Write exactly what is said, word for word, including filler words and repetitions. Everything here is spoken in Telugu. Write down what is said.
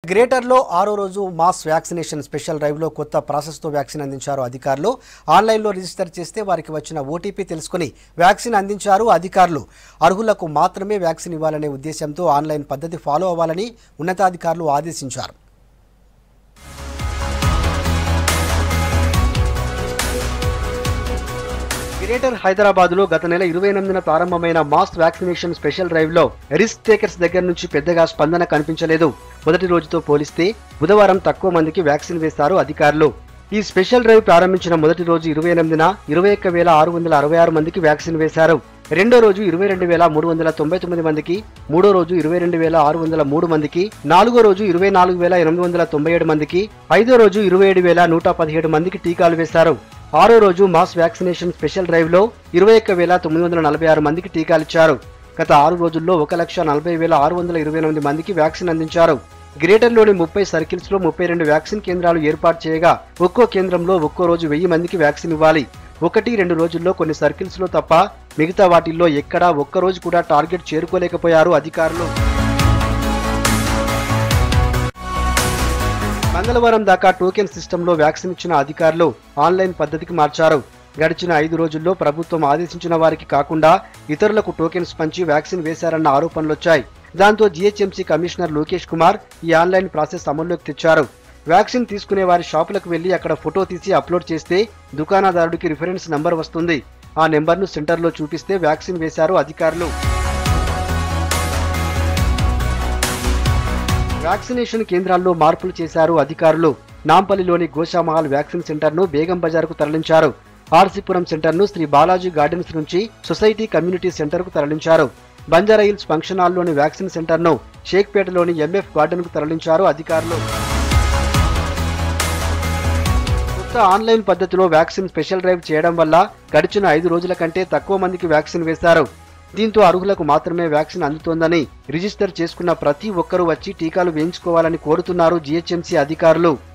గ్రేటర్లో ఆరో రోజు మాస్ వ్యాక్సినేషన్ స్పెషల్ డ్రైవ్లో కొత్త ప్రాసెస్తో వ్యాక్సిన్ అందించారు అధికారులు. ఆన్లైన్లో రిజిస్టర్ చేస్తే వారికి వచ్చిన ఓటీపీ తెలుసుకుని వ్యాక్సిన్ అందించారు అధికారులు. అర్హులకు మాత్రమే వ్యాక్సిన్ ఇవ్వాలనే ఉద్దేశంతో ఆన్లైన్ పద్ధతి ఫాలో అవ్వాలని ఉన్నతాధికారులు ఆదేశించారు. గ్రేటర్ హైదరాబాద్ లో గత నెల ఇరవై ఎనిమిదిన ప్రారంభమైన మాస్ వ్యాక్సినేషన్ స్పెషల్ డ్రైవ్ లో రిస్క్ టేకర్స్ దగ్గర నుంచి పెద్దగా స్పందన కనిపించలేదు. మొదటి రోజుతో పోలిస్తే బుధవారం తక్కువ మందికి వ్యాక్సిన్ వేశారు అధికారులు. ఈ స్పెషల్ డ్రైవ్ ప్రారంభించిన మొదటి రోజు ఇరవై ఎనిమిదిన ఇరవై ఒక్క వేల ఆరు వందల అరవై ఆరు మందికి వ్యాక్సిన్ వేశారు. రెండో రోజు ఇరవై రెండు వేల మూడు వందల తొంభై తొమ్మిది మందికి, మూడో రోజు ఇరవై రెండు వేల ఆరు వందల మూడు మందికి, నాలుగో రోజు ఇరవై నాలుగు వేల ఎనిమిది వందల తొంభై ఏడు మందికి, ఐదో రోజు ఇరవై ఏడు వేల నూట పదిహేడు మందికి టీకాలు వేశారు. ఆరో రోజు మాస్ వ్యాక్సినేషన్ స్పెషల్ డ్రైవ్ లో ఇరవై ఒక్క వేల తొమ్మిది వందల నలభై ఆరు మందికి టీకాలిచ్చారు. గత ఆరు రోజుల్లో ఒక లక్ష నలభై వేల ఆరు వందల ఇరవై ఎనిమిది మందికి వ్యాక్సిన్ అందించారు. గ్రేటర్లోని ముప్పై సర్కిల్స్ లో ముప్పై రెండు వ్యాక్సిన్ కేంద్రాలు ఏర్పాటు చేయగా ఒక్కో కేంద్రంలో ఒక్కో రోజు వెయ్యి మందికి వ్యాక్సిన్ ఇవ్వాలి. ఒకటి రెండు రోజుల్లో కొన్ని సర్కిల్స్ లో తప్ప మిగతా వాటిల్లో ఎక్కడా ఒక్కరోజు కూడా టార్గెట్ చేరుకోలేకపోయారు అధికారులు. మంగళవారం దాకా టోకెన్ సిస్టంలో వ్యాక్సిన్ ఇచ్చిన అధికారులు ఆన్లైన్ పద్ధతికి మార్చారు. గడిచిన ఐదు రోజుల్లో ప్రభుత్వం ఆదేశించిన వారికి కాకుండా ఇతరులకు టోకెన్స్ పంచి వ్యాక్సిన్ వేశారన్న ఆరోపణలొచ్చాయి. దాంతో జీహెచ్ఎంసీ కమిషనర్ లోకేష్ కుమార్ ఈ ఆన్లైన్ ప్రాసెస్ అమల్లోకి తెచ్చారు. వ్యాక్సిన్ తీసుకునే వారి షాపులకు వెళ్లి అక్కడ ఫోటో తీసి అప్లోడ్ చేస్తే దుకాణదారుడికి రిఫరెన్స్ నంబర్ వస్తుంది. ఆ నెంబర్ను సెంటర్లో చూపిస్తే వ్యాక్సిన్ వేశారు అధికారులు. వ్యాక్సినేషన్ కేంద్రాల్లో మార్పులు చేశారు అధికారులు. నాంపల్లిలోని గోషామహల్ వ్యాక్సిన్ సెంటర్ను బేగం బజార్కు తరలించారు. ఆర్సీపురం సెంటర్ను శ్రీ బాలాజీ గార్డెన్స్ నుంచి సొసైటీ కమ్యూనిటీ సెంటర్కు తరలించారు. బంజారాహిల్స్ ఫంక్షన్ హాల్లోని వ్యాక్సిన్ సెంటర్ను షేక్పేటలోని ఎంఎఫ్ గార్డెన్కు తరలించారు అధికారులు. కొత్త ఆన్లైన్ పద్ధతిలో వ్యాక్సిన్ స్పెషల్ డ్రైవ్ చేయడం వల్ల గడిచిన ఐదు రోజుల కంటే తక్కువ మందికి వ్యాక్సిన్ వేశారు. దీంతో అర్హులకు మాత్రమే వ్యాక్సిన్ అందుతోందని రిజిస్టర్ చేసుకున్న ప్రతి ఒక్కరూ వచ్చి టీకాలు వేయించుకోవాలని కోరుతున్నారు జీహెచ్ఎంసీ అధికారులు.